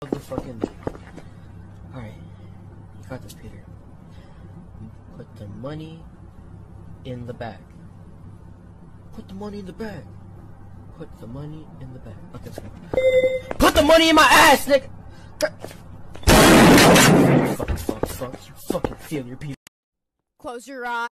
the fucking... Alright. You got this, Peter. Put the money in the bag. Put the money in the bag. Put the money in the bag. Okay, let's go. Put the money in my ass, nigga! Fuck. You fucking failure, Peter. Close your eyes.